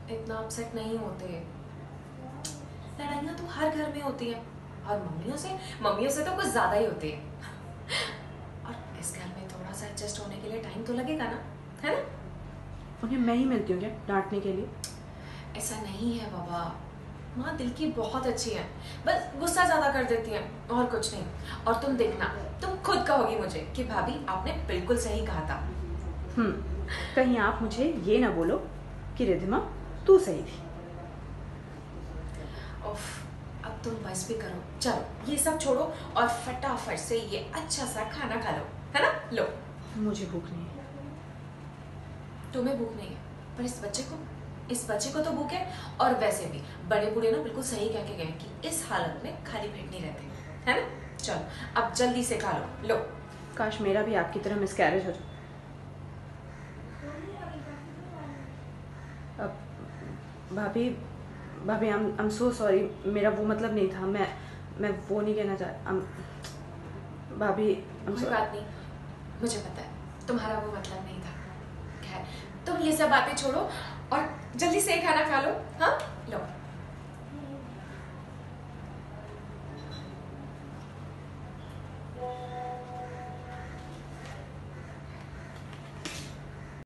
इतना अपसेट नहीं होते। लड़ाइयाँ तो हर घर में होती हैं और मम्मियों से तो कुछ ज्यादा ही होती है। और इस घर में थोड़ा सा एडजस्ट होने के लिए टाइम तो लगेगा ना, है ना? उन्हें मैं ही मिलती हूँ क्या डांटने के लिए? ऐसा नहीं है बाबा, माँ दिल की बहुत अच्छी है, बस गुस्सा ज्यादा कर देती है और कुछ नहीं। और तुम देखना, तुम खुद कहोगी मुझे कि भाभी आपने बिल्कुल सही कहा था। कहीं आप मुझे ये ना बोलो कि रिधिमा तू सही थी। उफ, अब तुम बस भी करो, चलो ये सब छोड़ो और फटाफट से ये अच्छा सा खाना खा लो, है ना? लो। मुझे भूख नहीं है। तुम्हें भूख नहीं है, पर इस बच्चे को तो भूख है। और वैसे भी बड़े बूढ़े ना बिल्कुल सही कह के गए कि इस हालत में खाली पेट नहीं रहते, है ना? चलो अब जल्दी से खा लो। काश मेरा भी आपकी तरह मिसकैरेज हो जाए। भाभी भाभी आई एम सो सॉरी, मेरा वो मतलब नहीं था। मैं वो नहीं कहना चाहता। भाभी कोई बात नहीं, मुझे पता है तुम्हारा वो मतलब नहीं था। खैर तुम ये सब बातें छोड़ो और जल्दी से खाना खा लो। हाँ